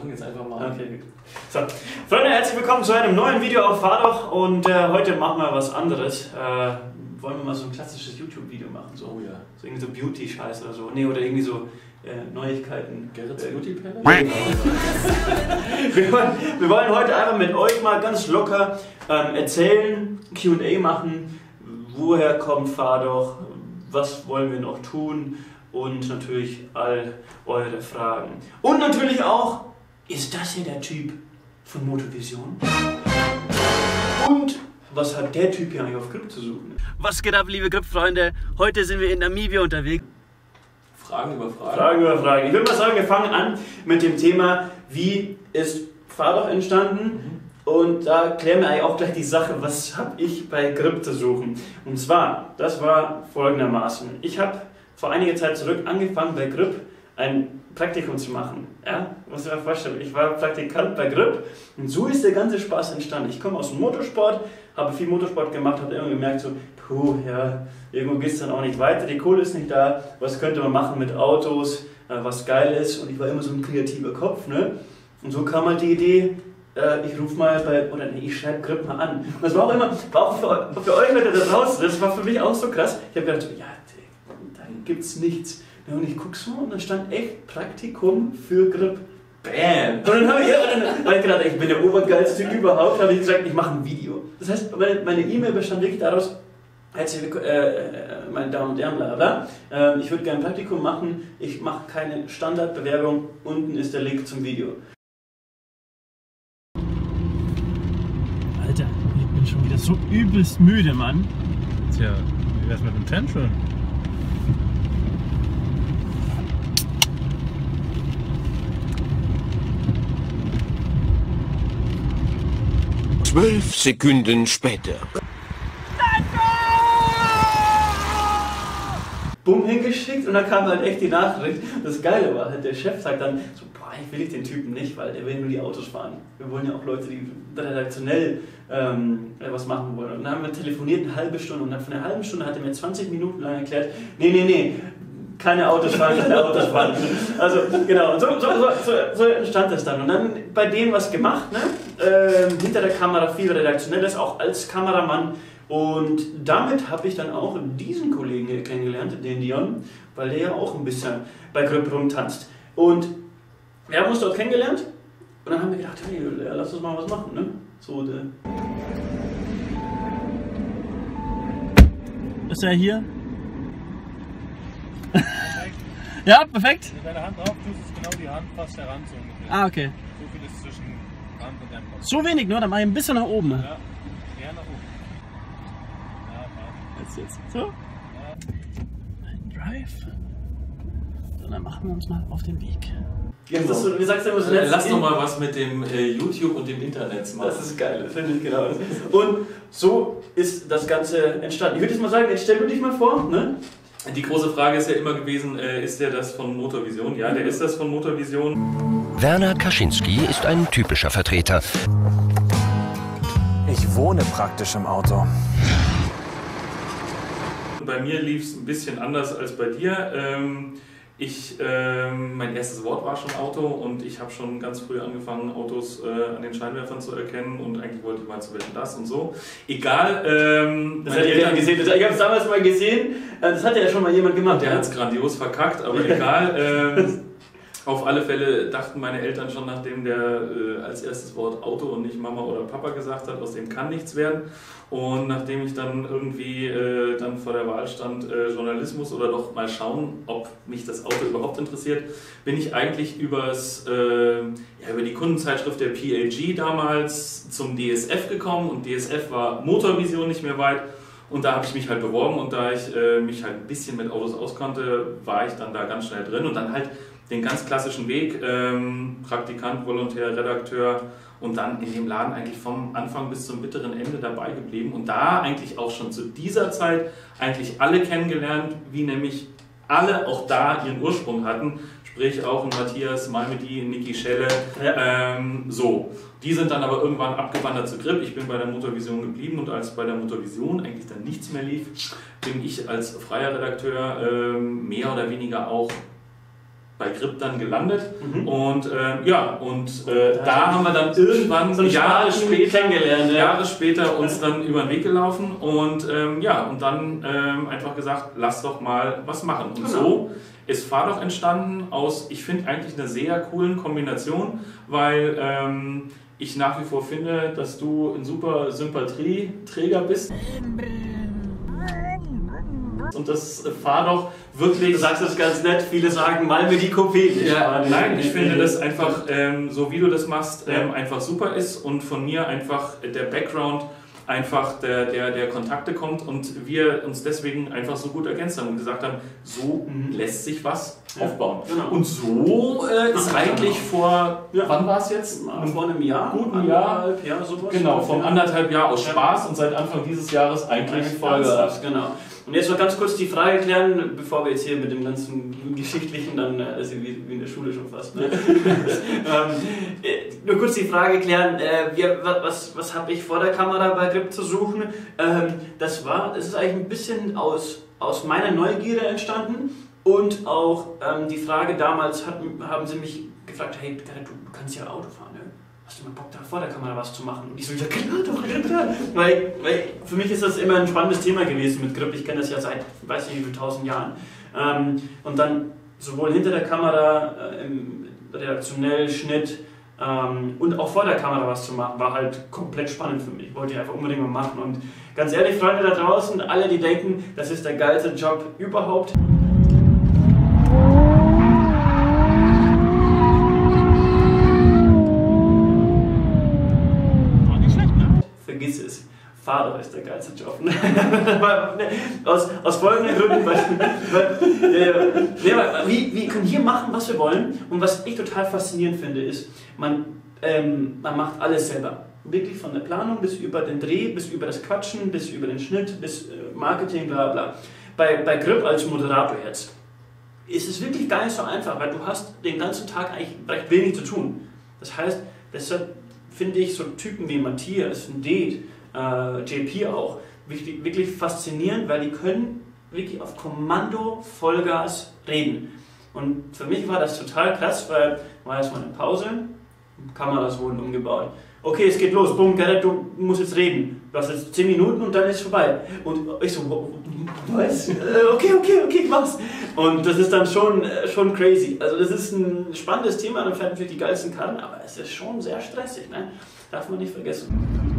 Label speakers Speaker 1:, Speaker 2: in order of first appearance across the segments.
Speaker 1: fange jetzt einfach mal an.
Speaker 2: Okay. So, Freunde, herzlich willkommen zu einem neuen Video auf Fahrdoch und heute machen wir was anderes. Wollen wir mal so ein klassisches YouTube-Video machen? So,
Speaker 1: Oh ja.
Speaker 2: so irgendwie so Beauty-Scheiß oder so. Nee, oder irgendwie so Neuigkeiten.
Speaker 1: Gerrit's Beauty Palace?
Speaker 2: Wir wollen heute einfach mit euch mal ganz locker erzählen, Q&A machen, woher kommt Fahrdoch, was wollen wir noch tun und natürlich all eure Fragen. Und natürlich auch, ist das hier der Typ von Motovision? Und was hat der Typ hier eigentlich auf Grip zu suchen? Was geht ab, liebe Grip-Freunde? Heute sind wir in Namibia unterwegs.
Speaker 1: Fragen über Fragen.
Speaker 2: Fragen über Fragen. Ich würde mal sagen, wir fangen an mit dem Thema, wie ist Fahrdoch entstanden? Und da klären wir eigentlich auch gleich die Sache, was habe ich bei Grip zu suchen? Und zwar, das war folgendermaßen. Ich habe vor einiger Zeit zurück angefangen bei Grip ein Praktikum zu machen. Ja, muss ich mir vorstellen. Ich war Praktikant bei Grip und so ist der ganze Spaß entstanden. Ich komme aus dem Motorsport, habe viel Motorsport gemacht, habe immer gemerkt, so, ja, irgendwo geht es dann auch nicht weiter, die Kohle ist nicht da, was könnte man machen mit Autos, was geil ist, und ich war immer so ein kreativer Kopf, ne? Und so kam halt die Idee, ich rufe mal ich schreibe Grip mal an. Und das war auch für euch Leute da draußen, das war für mich auch so krass. Ich habe gedacht, ja, da gibt's nichts. Und ich gucke so und da stand echt Praktikum für Grip. Bam! Und dann habe ich gedacht, ich bin der obergeilste überhaupt, habe ich gesagt, ich mache ein Video. Das heißt, meine E-Mail bestand wirklich daraus, meine Damen und Herren, bla bla, ich würde gerne ein Praktikum machen, ich mache keine Standardbewerbung, unten ist der Link zum Video. Alter, ich bin schon wieder so übelst müde, Mann.
Speaker 3: Tja, wie wär's mit dem Tantrum?
Speaker 4: Zwölf Sekunden später.
Speaker 2: Bumm hingeschickt und dann kam halt echt die Nachricht. Das Geile war halt, der Chef sagt dann so, boah, ich will den Typen nicht, weil der will nur die Autos fahren. Wir wollen ja auch Leute, die redaktionell was machen wollen. Und dann haben wir telefoniert eine halbe Stunde und von einer halben Stunde hat er mir 20 Minuten lang erklärt, nee, keine Autos fahren, keine Autos fahren. Also genau, und so entstand das dann. Und dann bei dem was gemacht, ne? Hinter der Kamera viel Redaktionelles, auch als Kameramann. Und damit habe ich dann auch diesen Kollegen hier kennengelernt, den Dion, weil der ja auch ein bisschen bei Grip rumtanzt. Und wir haben uns dort kennengelernt und dann haben wir gedacht, hey, lass uns mal was machen, ne? So, ist er hier? Ja, perfekt.
Speaker 3: Wenn du deine Hand drauf tust, ist genau die Hand fast heran so ungefähr.
Speaker 2: Ah, okay.
Speaker 3: So viel ist zwischen Hand und Endpunkt.
Speaker 2: So wenig nur, dann mache ich ein bisschen nach oben.
Speaker 3: Ja, eher nach oben. Ja,
Speaker 2: Jetzt. So. Ein Drive. Und dann machen wir uns mal auf den Weg.
Speaker 1: Genau.
Speaker 2: Wie sagst du immer so
Speaker 1: Lass doch mal was mit dem YouTube und dem Internet machen.
Speaker 2: Das ist geil, finde ich genau. Und so ist das Ganze entstanden. Ich würde jetzt mal sagen, jetzt stell du dich mal vor, ne?
Speaker 1: Die große Frage ist ja immer gewesen, ist der das von Motorvision? Ja, der ist das von Motorvision.
Speaker 4: Werner Kaczynski ist ein typischer Vertreter.
Speaker 5: Ich wohne praktisch im Auto.
Speaker 1: Bei mir lief es ein bisschen anders als bei dir. Mein erstes Wort war schon Auto und ich habe schon ganz früh angefangen, Autos an den Scheinwerfern zu erkennen und eigentlich wollte ich mal zu Wetten, das und so. Egal.
Speaker 2: Das hat ihr gesehen. Ich habe es damals mal gesehen. Das hat ja schon mal jemand gemacht.
Speaker 1: Der hat es grandios verkackt, aber egal. Auf alle Fälle dachten meine Eltern schon, nachdem der als erstes Wort Auto und nicht Mama oder Papa gesagt hat, aus dem kann nichts werden. Und nachdem ich dann irgendwie dann vor der Wahl stand, Journalismus oder doch mal schauen, ob mich das Auto überhaupt interessiert, bin ich eigentlich über die Kundenzeitschrift der PAG damals zum DSF gekommen. Und DSF war Motorvision nicht mehr weit. Und da habe ich mich halt beworben und da ich mich halt ein bisschen mit Autos auskannte, war ich dann da ganz schnell drin und dann halt den ganz klassischen Weg, Praktikant, Volontär, Redakteur und dann in dem Laden eigentlich vom Anfang bis zum bitteren Ende dabei geblieben und da eigentlich auch schon zu dieser Zeit eigentlich alle kennengelernt, wie nämlich alle auch da ihren Ursprung hatten, sprich auch ein Matthias Malmedy, Niki Schelle, so. Die sind dann aber irgendwann abgewandert zu Grip. Ich bin bei der Motorvision geblieben und als bei der Motorvision eigentlich dann nichts mehr lief, bin ich als freier Redakteur mehr oder weniger auch bei Grip dann gelandet und da haben wir dann irgendwann
Speaker 2: so
Speaker 1: Jahre
Speaker 2: kennengelernt,
Speaker 1: später uns dann über den Weg gelaufen und dann einfach gesagt, lass doch mal was machen. Und so ist Fahr doch entstanden aus, ich finde eigentlich einer sehr coolen Kombination, weil ich nach wie vor finde, dass du ein super Sympathieträger bist. Und das Fahr doch wirklich...
Speaker 2: Du sagst das ganz nett, viele sagen, mal mir die Kopie.
Speaker 1: Ja, nein, ich finde, dass einfach, so wie du das machst, einfach super ist und von mir einfach der Background einfach der Kontakte kommt und wir uns deswegen einfach so gut ergänzt haben und gesagt haben, so lässt sich was aufbauen.
Speaker 2: Genau.
Speaker 1: Und so ist eigentlich vor, wann war es jetzt?
Speaker 2: Vor einem Jahr?
Speaker 1: Guten Jahr.
Speaker 2: Sowas.
Speaker 1: Genau, vom 1,5 Jahr aus Spaß und seit Anfang dieses Jahres eigentlich Vollgas.
Speaker 2: Genau. Und jetzt noch ganz kurz die Frage klären, bevor wir jetzt hier mit dem ganzen Geschichtlichen dann, also wie in der Schule schon fast, ne? Nur kurz die Frage klären, was habe ich vor der Kamera bei Grip zu suchen? Das ist eigentlich ein bisschen aus meiner Neugierde entstanden und auch die Frage damals haben sie mich gefragt, hey, du kannst ja Auto fahren, ne? Hast du mal Bock, da vor der Kamera was zu machen? Und ich so, ja klar. Weil für mich ist das immer ein spannendes Thema gewesen mit Grip. Ich kenne das ja seit, ich weiß nicht wie viel, 1000 Jahren. Und dann sowohl hinter der Kamera, im redaktionell, Schnitt und auch vor der Kamera was zu machen, war halt komplett spannend für mich. Wollte ich einfach unbedingt mal machen. Und ganz ehrlich, Freunde da draußen, alle, die denken, das ist der geilste Job überhaupt. Vergiss es. Fahrer ist der geilste Job. aus folgenden Gründen. Wir können hier machen, was wir wollen. Und was ich total faszinierend finde, ist, man macht alles selber. Wirklich von der Planung bis über den Dreh, bis über das Quatschen, bis über den Schnitt, bis Marketing, bla bla. Bei Grip als Moderator jetzt ist es wirklich gar nicht so einfach, weil du hast den ganzen Tag eigentlich recht wenig zu tun. Das heißt, deshalb finde ich so Typen wie Matthias, Date, JP auch, wirklich faszinierend, weil die können wirklich auf Kommando Vollgas reden. Und für mich war das total krass, weil war erstmal eine Pause, Kameras wurden umgebaut. Okay, es geht los, bumm, Gerrit, du musst jetzt reden. Du hast jetzt 10 Minuten und dann ist es vorbei. Und ich so, was? Okay, mach's. Und das ist dann schon crazy. Also das ist ein spannendes Thema, dann fährt natürlich die geilsten Karren, aber es ist schon sehr stressig, ne? Darf man nicht vergessen.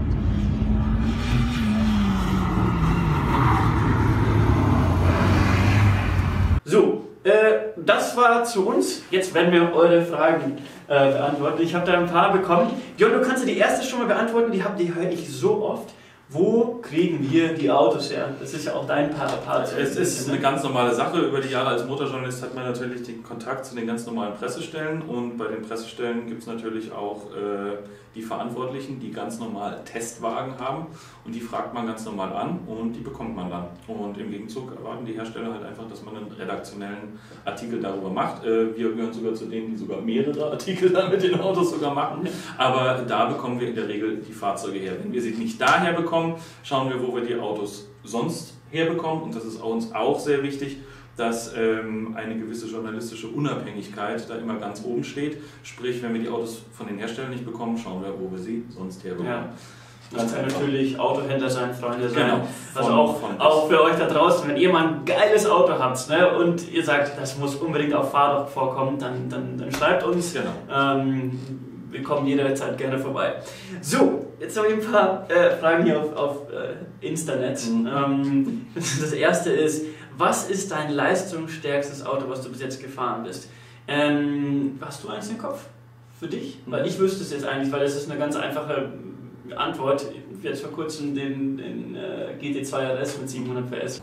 Speaker 2: So, das war zu uns. Jetzt werden wir eure Fragen beantworten. Ich habe da ein paar bekommen. Björn, du kannst ja die erste schon mal beantworten, die höre ich so oft. Wo kriegen wir die Autos her? Das ist ja auch dein Part.
Speaker 1: Es ist eine ganz normale Sache. Über die Jahre als Motorjournalist hat man natürlich den Kontakt zu den ganz normalen Pressestellen und bei den Pressestellen gibt es natürlich auch die Verantwortlichen, die ganz normal Testwagen haben und die fragt man ganz normal an und die bekommt man dann. Und im Gegenzug erwarten die Hersteller halt einfach, dass man einen redaktionellen Artikel darüber macht. Wir gehören sogar zu denen, die sogar mehrere Artikel dann mit den Autos sogar machen. Aber da bekommen wir in der Regel die Fahrzeuge her. Wenn wir sie nicht daher bekommen, schauen wir, wo wir die Autos sonst herbekommen. Und das ist uns auch sehr wichtig, dass eine gewisse journalistische Unabhängigkeit da immer ganz oben steht. Sprich, wenn wir die Autos von den Herstellern nicht bekommen, schauen wir, wo wir sie sonst herbekommen. Ja.
Speaker 2: Das kann natürlich Autohändler sein, Freunde sein.
Speaker 1: Genau.
Speaker 2: Also auch für euch da draußen, wenn ihr mal ein geiles Auto habt, ne, und ihr sagt, das muss unbedingt auf Fahrrad vorkommen, dann schreibt uns.
Speaker 1: Genau.
Speaker 2: Wir kommen jederzeit gerne vorbei. So, jetzt habe ich ein paar Fragen hier auf Instanet. Das erste ist, was ist dein leistungsstärkstes Auto, was du bis jetzt gefahren bist? Hast du eins im Kopf für dich? Weil ich wüsste es jetzt eigentlich, weil das ist eine ganz einfache Antwort. Ich habe jetzt vor kurzem den GT2 RS mit 700 PS.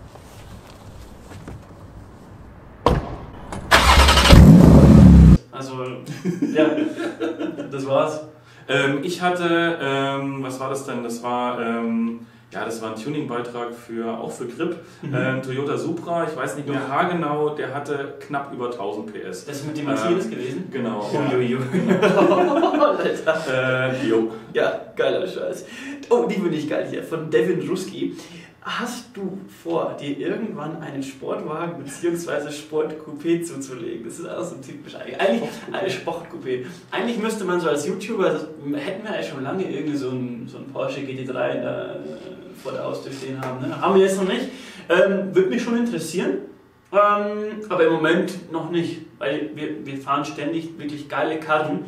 Speaker 2: Also, ja, das war's.
Speaker 1: Ich hatte, was war das denn? Das war das war ein Tuning-Beitrag auch für Grip. Toyota Supra, ich weiß nicht mehr haargenau, der hatte knapp über 1000 PS.
Speaker 2: Das ist mit dem Matthias gewesen?
Speaker 1: Genau.
Speaker 2: Ja, geiler Scheiß. Oh, die finde ich geil hier, von Devin Ruski. Hast du vor, dir irgendwann einen Sportwagen bzw. Sportcoupé zuzulegen? Das ist auch so typisch. Eigentlich eine Sportcoupé. Eigentlich müsste man so als YouTuber, hätten wir ja schon lange irgendwie so ein Porsche GT3 vor der Haustür stehen haben. Ne? Haben wir jetzt noch nicht. Würde mich schon interessieren. Aber im Moment noch nicht, weil wir fahren ständig wirklich geile Karren.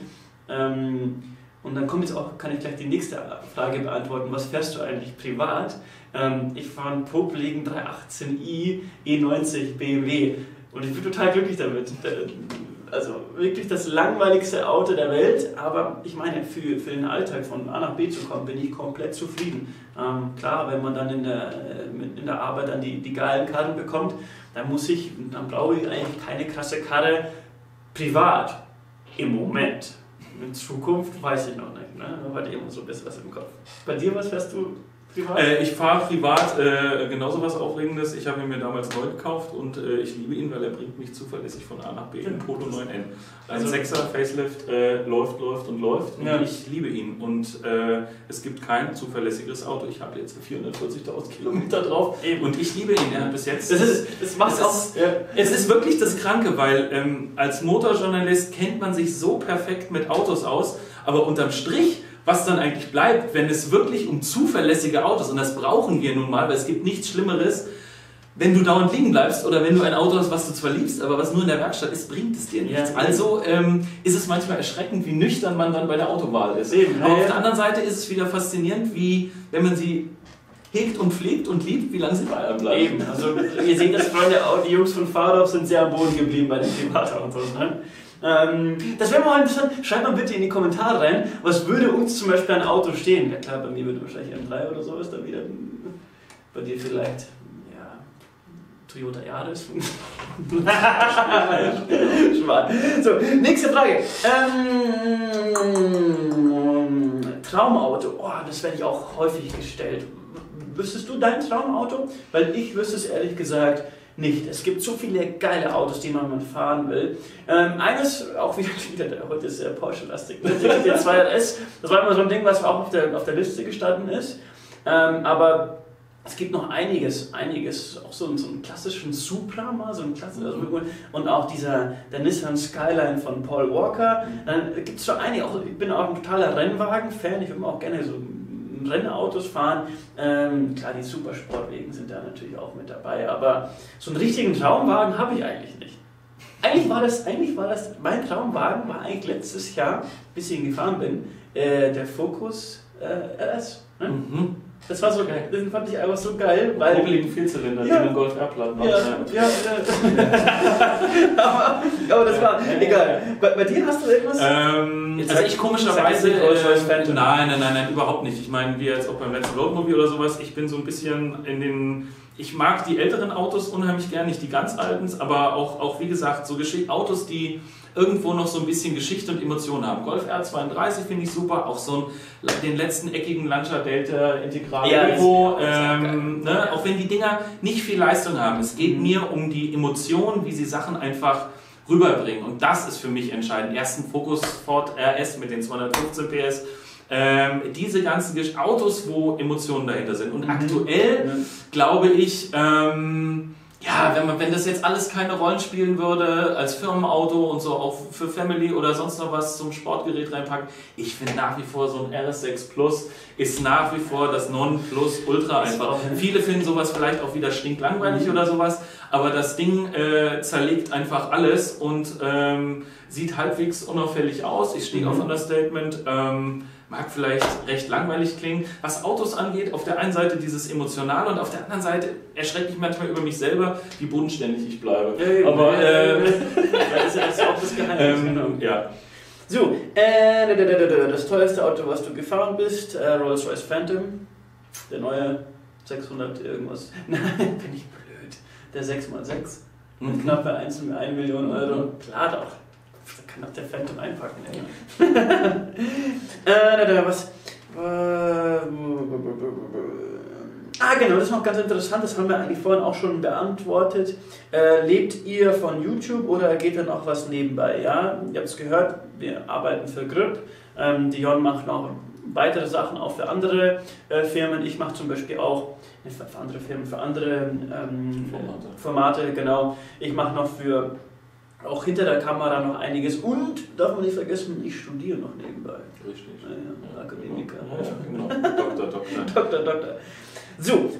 Speaker 2: Und dann kommt jetzt auch, kann ich gleich die nächste Frage beantworten. Was fährst du eigentlich privat? Ich fahre einen popeligen 318i E90 BMW und ich bin total glücklich damit. Also wirklich das langweiligste Auto der Welt, aber ich meine, für den Alltag von A nach B zu kommen, bin ich komplett zufrieden. Klar, wenn man dann in der Arbeit dann die geilen Karren bekommt, dann brauche ich eigentlich keine krasse Karre privat im Moment. In Zukunft weiß ich noch nicht. Ne? Heute immer so ein bisschen was im Kopf. Bei dir, was fährst du privat? Ich fahre privat genauso was Aufregendes. Ich habe ihn mir damals neu gekauft und ich liebe ihn, weil er bringt mich zuverlässig von A nach B im Polo 9N. Ein 6er Facelift läuft und läuft und ich liebe ihn. Und es gibt kein zuverlässiges Auto. Ich habe jetzt 440.000 Kilometer drauf und ich liebe ihn. Er hat bis jetzt... Es ist wirklich das Kranke, weil als Motorjournalist kennt man sich so perfekt mit Autos aus, aber unterm Strich, was dann eigentlich bleibt, wenn es wirklich um zuverlässige Autos, und das brauchen wir nun mal, weil es gibt nichts Schlimmeres, wenn du dauernd liegen bleibst oder wenn du ein Auto hast, was du zwar liebst, aber was nur in der Werkstatt ist, bringt es dir nichts. Also ist es manchmal erschreckend, wie nüchtern man dann bei der Autowahl ist. Aber auf der anderen Seite ist es wieder faszinierend, wie, wenn man sie hegt und pflegt und liebt, wie lange sie bei einem bleiben. Eben. Also ihr seht das, Freunde, auch die Jungs von Fahrdorf sind sehr am Boden geblieben bei den Privatautos. Ne? Das wäre mal interessant. Schreibt mal bitte in die Kommentare rein, was würde uns zum Beispiel ein Auto stehen. Ja klar, bei mir würde wahrscheinlich M3 oder sowas dann wieder. Bei dir vielleicht, ja, Toyota Yaris. Schmal. So, nächste Frage. Traumauto. Oh, das werde ich auch häufig gestellt. Wüsstest du dein Traumauto? Weil ich wüsste es ehrlich gesagt nicht. Es gibt so viele geile Autos, die man fahren will. Eines, auch wieder heute ist der Porsche-lastig, der 2RS, das war immer so ein Ding, was auch auf der Liste gestanden ist. Aber es gibt noch einiges, auch so einen klassischen Supra mal, und auch der Nissan Skyline von Paul Walker. Dann gibt es so einige, ich bin auch ein totaler Rennwagen-Fan, ich würde auch gerne so Rennautos fahren. Klar, die Supersportwegen sind da natürlich auch mit dabei, aber so einen richtigen Traumwagen habe ich eigentlich nicht. Eigentlich war das, mein Traumwagen war eigentlich letztes Jahr, bis ich ihn gefahren bin, der Focus RS. Ne? Mhm. Das war so geil, den fand ich einfach so geil, weil...
Speaker 1: Popeligen Vierzylinder, die einen Golf R-Platten haben.
Speaker 2: aber das war egal. Bei dir hast du irgendwas?
Speaker 1: Also ich komischerweise... Nein, überhaupt nicht. Ich meine, wie jetzt auch beim letzten Roadmovie oder sowas, ich bin so ein bisschen ich mag die älteren Autos unheimlich gern, nicht die ganz alten, aber auch wie gesagt, so Autos, die irgendwo noch so ein bisschen Geschichte und Emotionen haben. Golf R32 finde ich super, auch so den letzten eckigen Lancia Delta Integral Evo, auch wenn die Dinger nicht viel Leistung haben. Es geht mir um die Emotionen, wie sie Sachen einfach rüberbringen, und das ist für mich entscheidend. Erst ein Focus Ford RS mit den 215 PS, diese ganzen Autos, wo Emotionen dahinter sind. Und aktuell glaube ich, wenn das jetzt alles keine Rollen spielen würde, als Firmenauto und so auch für Family oder sonst noch was zum Sportgerät reinpacken, ich finde nach wie vor so ein RS6 Plus ist nach wie vor das Nonplusultra einfach. Viele finden sowas vielleicht auch wieder stinklangweilig oder sowas, aber das Ding zerlegt einfach alles und sieht halbwegs unauffällig aus. Ich stehe auf Understatement. Mag vielleicht recht langweilig klingen. Was Autos angeht, auf der einen Seite dieses Emotionale und auf der anderen Seite erschrecke ich manchmal über mich selber, wie bodenständig ich bleibe. Aber
Speaker 2: das ist auch das Geheimnis.
Speaker 1: Ja.
Speaker 2: So, das teuerste Auto, was du gefahren bist, Rolls-Royce Phantom, der neue 600 irgendwas. Nein, bin ich blöd. Der 6x6 mit knappe 1 Million Euro. Klar doch. Da kann auch der Phantom einpacken. Genau, das ist noch ganz interessant, das haben wir eigentlich vorhin auch schon beantwortet. Lebt ihr von YouTube oder geht dann auch was nebenbei? Ja, ihr habt es gehört, wir arbeiten für Grip. Die Jon macht noch weitere Sachen auch für andere Firmen. Ich mache zum Beispiel auch für andere Firmen, für andere Formate, genau. Ich mache noch für auch hinter der Kamera noch einiges und, darf man nicht vergessen, ich studiere noch nebenbei.
Speaker 1: Richtig.
Speaker 2: Ja, Akademiker.
Speaker 1: Ja, genau. Doktor.
Speaker 2: So,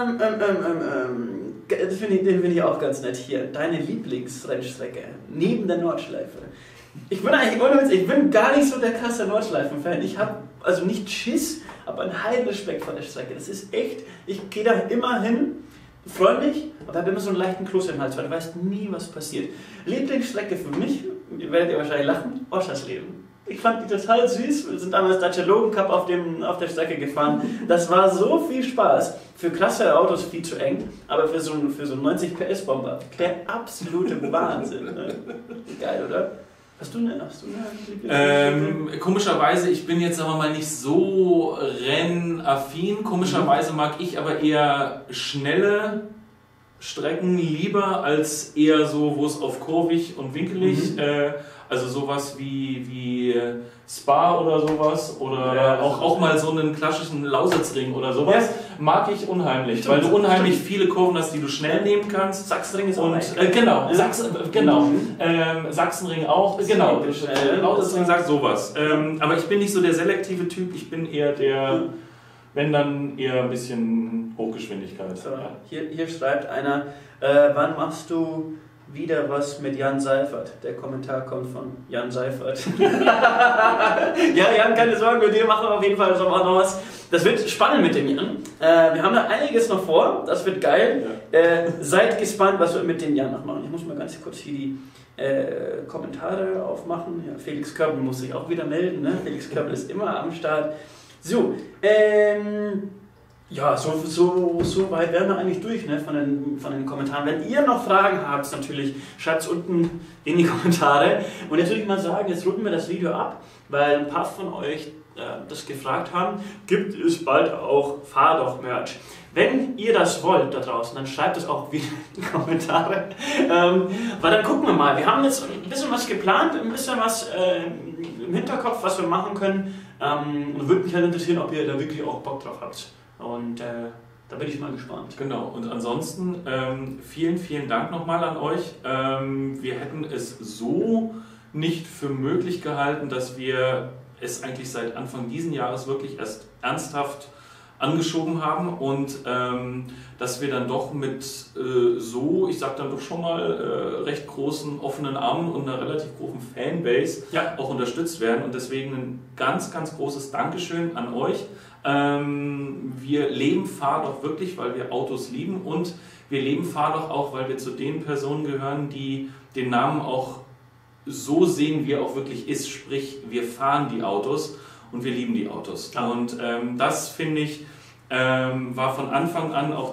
Speaker 2: den finde ich auch ganz nett hier. Deine Lieblingsrennstrecke neben der Nordschleife. Ich bin gar nicht so der krasse Nordschleifen-Fan. Ich habe also nicht Schiss, aber einen heiden Respekt vor der Strecke. Das ist echt, ich gehe da immer hin, freue mich, aber habe immer so einen leichten Kloß im Hals, weil du weißt nie, was passiert. Lieblingsstrecke für mich, ihr werdet ihr wahrscheinlich lachen, Oschersleben. Ich fand die total süß. Wir sind damals Dacia Logan Cup auf der Strecke gefahren. Das war so viel Spaß. Für krasse Autos viel zu eng, aber für so einen 90 PS Bomber der absolute Wahnsinn. Ne? Geil, oder? Hast du eine
Speaker 1: komischerweise, ich bin jetzt aber mal nicht so rennaffin. Komischerweise mag ich aber eher schnelle Strecken lieber als eher so, wo es auf kurvig und winkelig, also sowas wie Spa oder sowas oder
Speaker 2: ja,
Speaker 1: auch mal so einen klassischen Lausitzring oder sowas, mag ich unheimlich, weil du unheimlich viele Kurven hast, die du schnell nehmen kannst.
Speaker 2: Sachsenring ist auch
Speaker 1: genau, Sachsenring auch, genau, Lausitzring sagt sowas. Aber ich bin nicht so der selektive Typ, ich bin eher der, wenn dann eher ein bisschen Hochgeschwindigkeit.
Speaker 2: So, hier schreibt einer, wann machst du wieder was mit Jan Seifert? Der Kommentar kommt von Jan Seifert. Ja, Jan, keine Sorgen, mit dir machen wir auf jeden Fall auch noch was. Das wird spannend mit dem Jan. Wir haben da einiges noch vor, das wird geil. Ja. Seid gespannt, was wir mit dem Jan noch machen. Ich muss mal ganz kurz hier die Kommentare aufmachen. Ja, Felix Körbel muss sich auch wieder melden. Ne? Felix Körbel ist immer am Start. So, ja, so weit wären wir eigentlich durch, ne, von den Kommentaren. Wenn ihr noch Fragen habt, natürlich schreibt es unten in die Kommentare. Und jetzt würde ich mal sagen, jetzt runden wir das Video ab, weil ein paar von euch das gefragt haben. Gibt es bald auch Fahrdoch-Merch? Wenn ihr das wollt da draußen, dann schreibt es auch wieder in die Kommentare. Weil dann gucken wir mal. Wir haben jetzt ein bisschen was geplant, ein bisschen was im Hinterkopf, was wir machen können. Und würde mich halt interessieren, ob ihr da wirklich auch Bock drauf habt. Und da bin ich mal gespannt.
Speaker 1: Genau, und ansonsten vielen Dank nochmal an euch. Wir hätten es so nicht für möglich gehalten, dass wir es eigentlich seit Anfang diesen Jahres wirklich erst ernsthaft angeschoben haben und dass wir dann doch mit ich sag dann doch schon mal recht großen offenen Armen und einer relativ großen Fanbase auch unterstützt werden und deswegen ein ganz großes Dankeschön an euch. Wir leben Fahrdoch wirklich, weil wir Autos lieben und wir leben Fahrdoch auch, weil wir zu den Personen gehören, die den Namen auch so sehen, wie er auch wirklich ist, sprich wir fahren die Autos und wir lieben die Autos. Ja. Und das finde ich war von Anfang an auch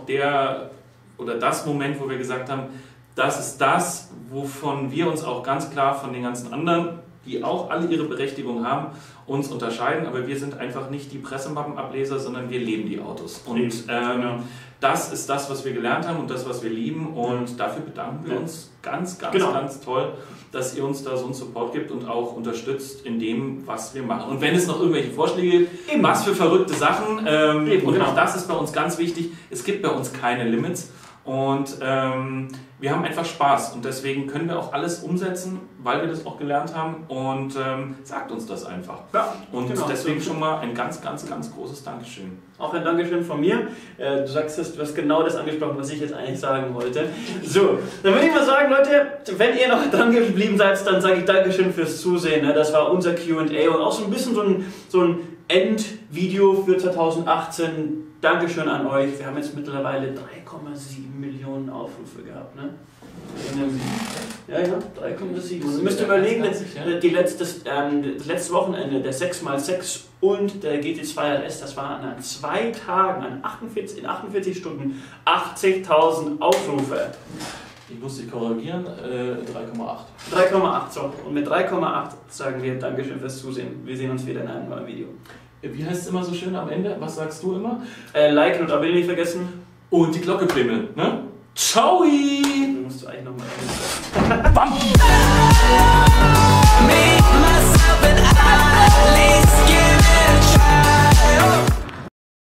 Speaker 1: das Moment, wo wir gesagt haben, das ist das, wovon wir uns auch ganz klar von den ganzen anderen, die auch alle ihre Berechtigung haben, uns unterscheiden, aber wir sind einfach nicht die Pressemappenableser, sondern wir leben die Autos. Und das ist das, was wir gelernt haben und das, was wir lieben und dafür bedanken wir uns ganz toll, dass ihr uns da so einen Support gibt und auch unterstützt in dem, was wir machen. Und wenn es noch irgendwelche Vorschläge gibt, was für verrückte Sachen, und auch das ist bei uns ganz wichtig, es gibt bei uns keine Limits und wir haben einfach Spaß und deswegen können wir auch alles umsetzen, weil wir das auch gelernt haben und sagt uns das einfach. Ja, und deswegen schon mal ein ganz großes Dankeschön.
Speaker 2: Auch ein Dankeschön von mir. Du sagst es, du hast genau das angesprochen, was ich jetzt eigentlich sagen wollte. So, dann würde ich mal sagen, Leute, wenn ihr noch dran geblieben seid, dann sage ich Dankeschön fürs Zusehen. Das war unser Q&A und auch so ein bisschen so ein Endvideo für 2018. Dankeschön an euch. Wir haben jetzt mittlerweile 3,7 Millionen Aufrufe gehabt. Ne? Ja, 3,7. Ihr müsst überlegen, das letzte Wochenende, der 6x6 und der GT2 RS, das waren an 2 Tagen, in 48 Stunden 80.000 Aufrufe.
Speaker 1: Ich muss dich korrigieren, 3,8.
Speaker 2: 3,8, so. Und mit 3,8 sagen wir Dankeschön fürs Zusehen. Wir sehen uns wieder in einem neuen Video.
Speaker 1: Wie heißt es immer so schön am Ende? Was sagst du immer?
Speaker 2: Liken und Abonnieren nicht vergessen.
Speaker 1: Und die Glocke klingeln, ne? Ciao!
Speaker 2: Du musst eigentlich nochmal.